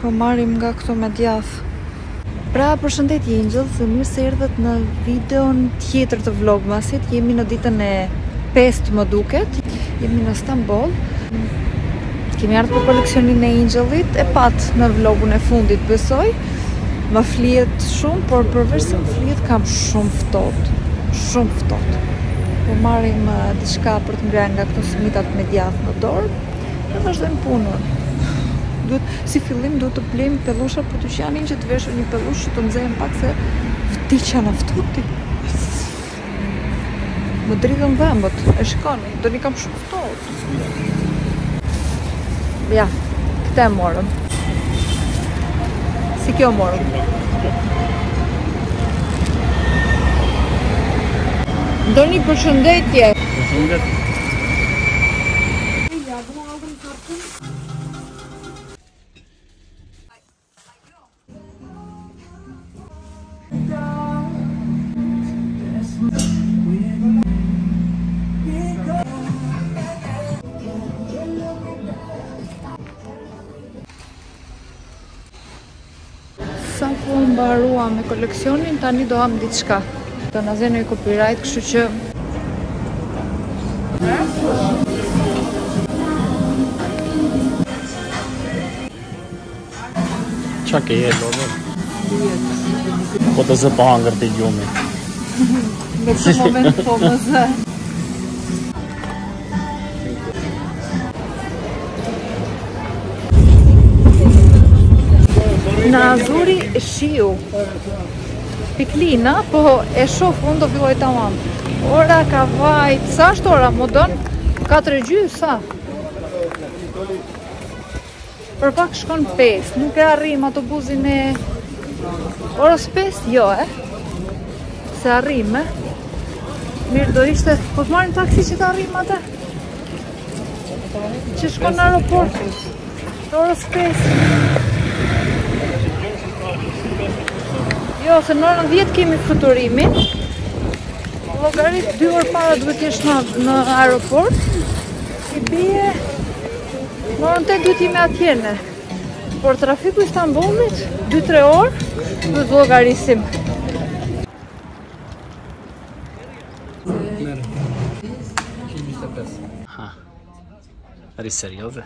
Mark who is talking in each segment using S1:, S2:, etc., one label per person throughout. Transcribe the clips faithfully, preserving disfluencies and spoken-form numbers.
S1: po marrim nga këto me djath. Pra, përshëndetje Angel, se mirë se erdhët në videon tjetër të vlogmasit. Jemi në ditën e pestë më duket. Jemi në Stamboll. Kemi ardhur për koleksionin e Angelit, e pat në vlogun e fundit besoj. Më flihet shumë, por përveç se më flihet kam shumë ftohtë. Shumë ftohtë. Po marrim uh, diçka për të ngrënë nga këto smitat me djath në dorë dhe vazhdojmë punën. Duhet, si fillim duhet të blejmë pellusha, por të qanin që të veshë një pellush që të nxehen pak se vdiqja në ftohti. Më dridhën dhëmbët, e shikoni, do një kam shumë ftohtë. Ja, këtë e morëm. Si kjo morëm? Do një përshëndetje.
S2: Përshëndetje.
S1: Sa po mbarua me koleksionin, tani do ham diçka. Të na zënë copyright, kështu që
S2: Qa ke jetë, do? Po të zë pa hangër të gjumi.
S1: në këtë moment po më zë. Në azuri e shiu. Piklina, po e shoh, unë do filloj tamam. Ora ka vajt, sa është ora, më don? katër e gjys, sa? Për pak shkon pesë, nuk e arrim autobusin e orës pesë, jo, e? Se arrim, e? Mirë do ishte, po të marrim taksi që të arrim atë? Që shkon në aeroport, orës pesë. Jo, se në orën dhjetë kemi fluturimin. Llogarit dy orë para duhet jesh në, në aeroport. I bie në orën tetë duhet jemi atjene. Por trafiku i Stambollit dy tre orë duhet llogarisim.
S2: Ha. Ari serioze?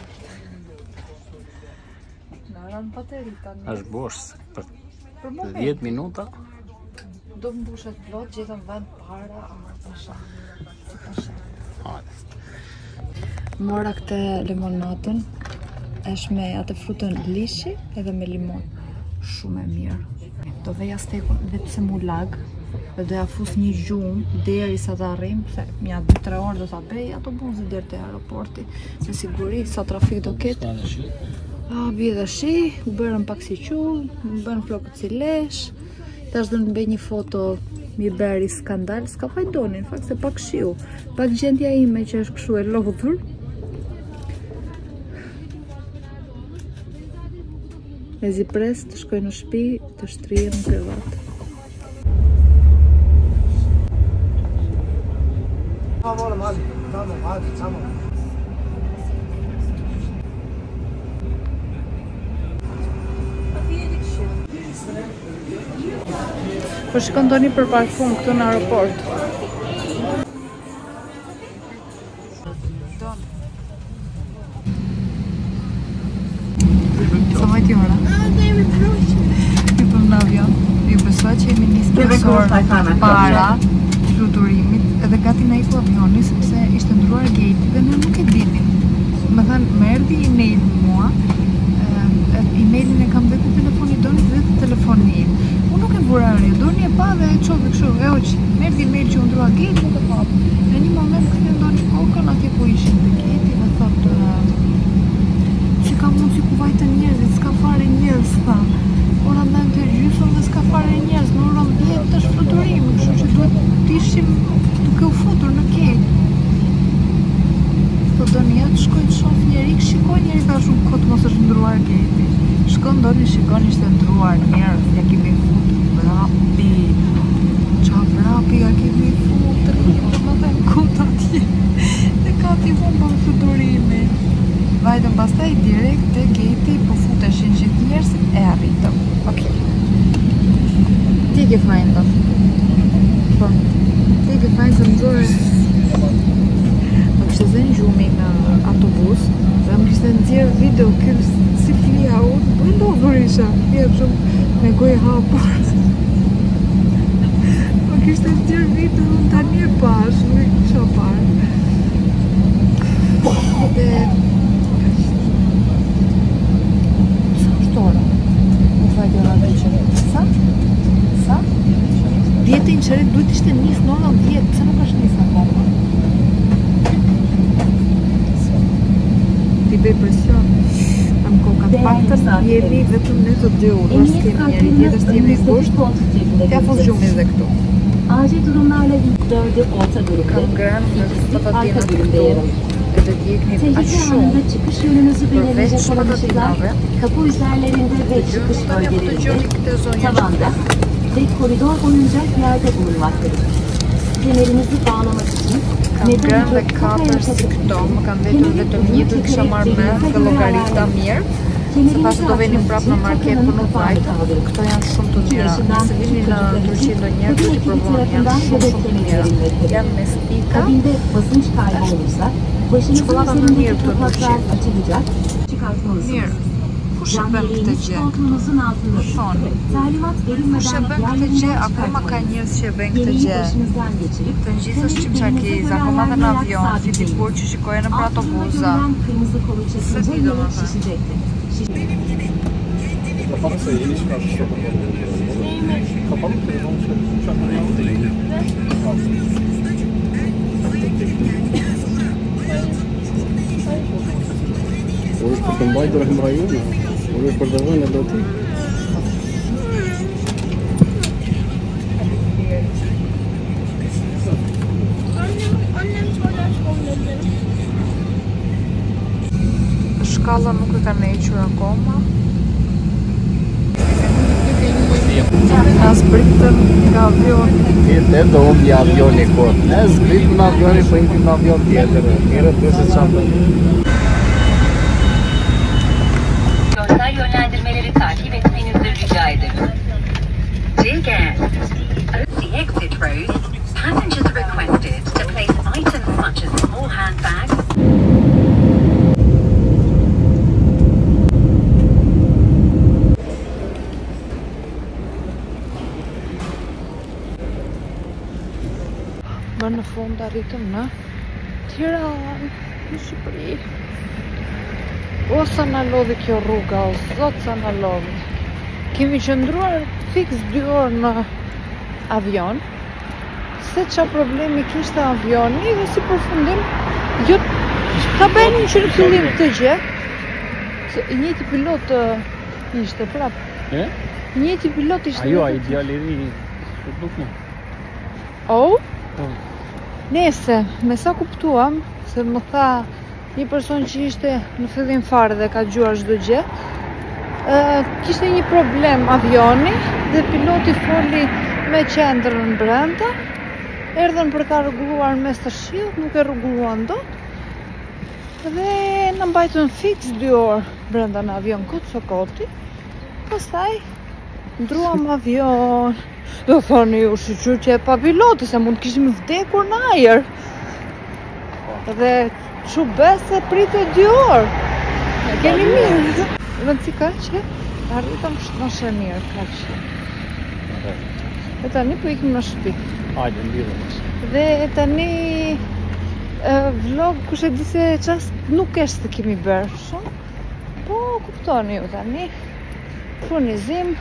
S1: Në orën pateri tani.
S2: Është bosh, për
S1: Për moment.
S2: dhjetë minuta?
S1: Do më mbushet plot, gjetëm vend para, ama pasha. Si pasha.
S2: Hajde.
S1: Mora këtë limonatën, është me atë frutën lishi edhe me limon. Shumë e mirë. Do veja stekun vetë se mu lag, dhe doja fus një gjumë deri sa të arrim, se mja dy tre orë do ta bej autobusi deri te aeroporti. Me siguri sa trafik do ketë. Ah, bie dhe shi, u bërëm pak si qull, u bërëm flokët si lesh. Tash do në bëj një foto mi beri skandal, s'ka fajdoni, në fakt se pak shiu. Pak gjendja ime që është kështu e lodhur. Me zi pres të shkoj në shtëpi, të shtrihem në krevat. Po shkon doni për parfum këtu në aeroport. Sa më ti ora? Ju pëm në avion. Ju besoj që jemi një spesor para fluturimit edhe gati na iku avioni sepse ishte ndruar gate dhe ne nuk e dinim. Më thanë, më erdhi email mua. Emailin e kam dhe ku telefoni doni dhe të telefonin. Unë nuk e vura rri, doni e pa dhe e qove kështu, e oqë, merdi email që undrua gate, nuk e pa. Në një moment këtë ndoni kokën, atje ku ishin dhe gate, dhe thotë, që ka mund që ku vajtë njerëzit, s'ka fare njerëz, tha. Ora në të gjysëm dhe s'ka fare njerëz, në orën dhjetë të shfluturim, kështu që duhet të ishim duke u futur në gate. Po doni ja të shkoj të shoh njeri, shikoj njeri ka shumë kohë mos është ndruar gate. Shkon doni shikon ishte ndruar njerëz, ja kemi futur vrapi. Qa vrapi ja kemi futur, më dhe në kut atje. E ka t'i humbën fluturimin. Vajtëm pastaj direkt te gate po futeshin gjithë njerëz fajn do. Po, te ke fajn se më zore. Më kështë zënë gjumi në autobus, dhe më kështë nëzirë video kërë si flia unë, po e lodhur isha, flia shumë me gojë hapur. Më kështë nëzirë video unë tani e pash, nuk e kisha parë. Dhe... Sa është ora? Më fajtë ora dyqet. Sa? Sa? Djetin qërit duhet ishte njës në orën djetë, pëse nuk është njës akoma? Ti bëj presion. Am kokat paktën jemi vetëm ne të dy unë, është kemi njeri tjetër si jemi gusht, ka fos gjumi dhe këtu.
S3: Acil durumlarla dördü orta durumda,
S1: Kam grënë në patatinat këtu, edhe djekni aq
S3: Sekiz
S1: shumë,
S3: anında çıkış yönünüzü
S1: përveç
S3: belirleyecek olan ışıklar
S1: patatinave,
S3: kapı üzerlerinde ve çıkış
S1: tani po të
S3: bölgelerinde,
S1: gjoni këtë zonja që
S3: tavanda ve koridor boyunca yerde bulunmaktadır. Kemerinizi bağlamak için
S1: kam grënë dhe katër si këto, më kanë vetur vetëm një të kisha marrë me të llogarita mirë, se pas do venim prapë në market për nuk vajtë, këto janë shumë të mira, nëse vini në Turqi ndonjëherë do t'i provoni, janë shumë shumë të mira, janë me stika,
S3: kabinde basınç kaybı olursa başınızın
S1: Çikolata
S3: üzerindeki
S1: mirë të
S3: kapaklar
S1: Turqi.
S3: açılacak, çıkartmalısınız.
S1: mirë, kush e bën këtë
S3: Yeleğiniz
S1: gjë?
S3: koltuğunuzun altında.
S1: Thoni,
S3: Talimat
S1: kush e
S3: verilmeden
S1: bën këtë gjë, akoma ka njerëz që e bëjnë këtë
S3: Yeleği
S1: gjë.
S3: başınızdan geçirip
S1: Të gjithë çimçarkiz, akoma dhe në avion, fitipur që shikojnë nëpër autobuza.
S3: kırmızı kolu çekince
S1: Sırf
S3: yelek
S1: idolama.
S3: şişecektir.
S4: Kapanırsa yeni çıkarmış kapalı telefon uçakları yandı değil.
S2: Uri për të mbajtur e mbrajun, uri për të dhënë e do ti.
S1: Shkalla nuk e kanë hequr akoma. As pritën nga avioni.
S2: Mirë, do humbi avioni kot. Ne zbritim në avioni, po ikim në avion tjetër. Mirë, të se çfarë.
S5: Görsel yönlendirmeleri takip etmenizi rica ederim. Dear guests, at the exit road, passengers are requested to place items such as small handbags,
S1: Më në fund arritëm në Tiranë, në Shqipëri. O sa na lodhi kjo rruga, o zot sa na lodhi. Kemi qëndruar fix dy orë në avion, se qa problemi kishte avioni dhe si përfundim, jo ka bënin që në fillim të gjë. Se njëti pilot uh, ishte prap.
S2: E?
S1: Njëti pilot ishte.
S2: Ajo, ai djali i ri. Çu duk më?
S1: Oh?
S2: Po.
S1: Nese, me sa kuptuam, se më tha një person që ishte në fillim fare dhe ka dëgjuar çdo gjë, uh, kishte një problem avioni dhe piloti foli me qendrën brenda, erdhën për ta rregulluar mes të shiut, nuk e rregulluan dot. Dhe na mbajtën fix dy orë brenda në avion kot së koti. Pastaj ndruam avion. Do thoni ju shqyqyr që e pa piloti, se mund kishim vdekur në ajër. Dhe që bese prite dy orë. E kemi mirë. Dhe në si ka që arritëm në Shënirë, ka që. E tani po ikim në shtëpi.
S2: Hajde, mbillëm.
S1: Dhe tani e, vlog kush e di se qas nuk është të kemi bërë shumë. Po kuptoni ju tani. Furnizim.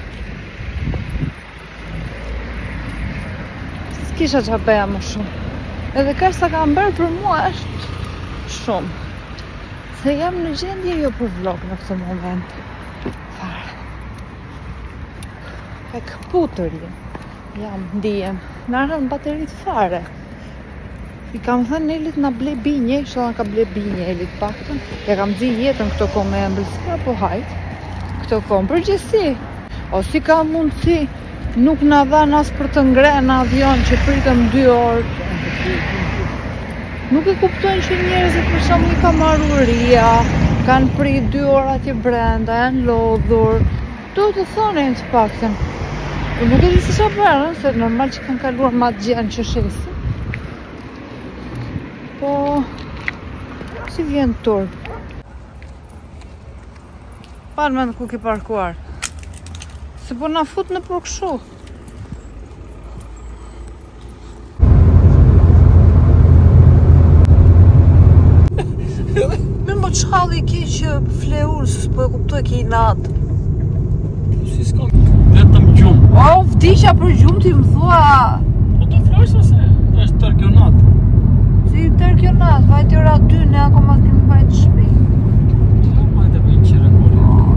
S1: Kisha që bëja më shumë. Edhe kërë sa kam bërë për mua është shumë. Se jam në gjendje jo për vlog në këtë moment. Fare. E këputër jam. Jam, ndijem. Në arën baterit fare. I kam thënë Nelit na ble binje, kështë na ka ble binje Elit paktën. Ja kam zi jetën këto ko me embëlsira, po hajt. Këto ko më përgjësi. O si ka mundësi. Nuk na dhan as për të ngrenë në avion që pritëm dy orë. Nuk e kuptojnë që njerëzit për shembull ka marruria, kanë prit dy orë atje brenda, janë lodhur. Do të thonin të paktën. Po nuk e di se çfarë bërën, se normal që kanë kaluar ma të gjanë që shesin. Po si vjen tur. Parë me në ku ki parkuar. Se po na fut në për këshu. Me më qhalli ki që fleur, se s'po e kuptoj ki i natë.
S4: Si s'ka vetëm gjumë.
S1: O, vdisha për gjumë ti më thua.
S4: Po të flojsh ose është tërkionat?
S1: Si tërkionat, vajtë ora dy, ne akoma kemi vajtë shpi.
S4: Ja, majte bëjnë qire kore.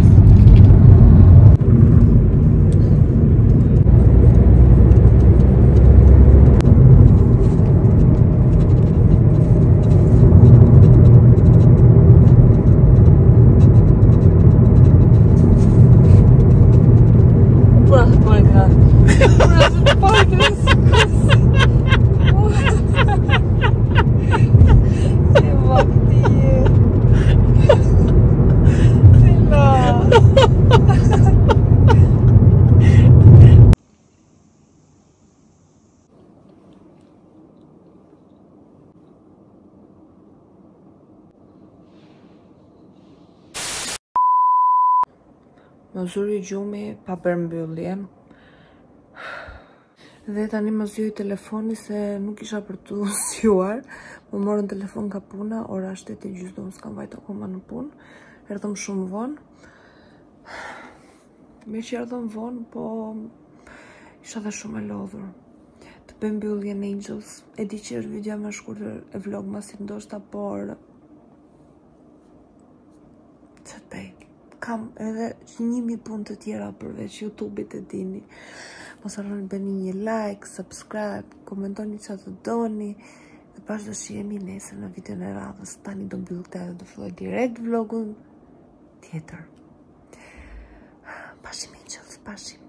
S6: Më zuri gjumi pa përmbyllje. Dhe tani më zjoj telefoni se nuk isha për të zjuar. Më morën telefon ka puna, ora shteti gjysmë, do më s'kam vajtë akoma në punë. Erdhëm shumë vonë. Mirë që erdhëm vonë, po isha dhe shumë e lodhur. Të bëjmë mbylljen Angels. E di që është video më shkurtër e vlog masit ndoshta, por që të bëj. Kam edhe një mi punë të tjera përveç YouTube-it, e dini. Mos harroni bëni një like, subscribe, komentoni çfarë të doni. Dhe bashkë do shihemi nesër në videon e radhës. Tani do mbyll këtë dhe do filloj direkt vlogun tjetër. Pashim Angels, pashim.